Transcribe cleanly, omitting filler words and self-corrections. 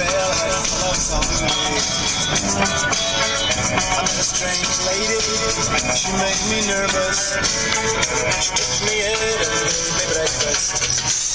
trailhead full of zombies. I met a strange lady, she made me nervous. She took me in and gave me breakfast.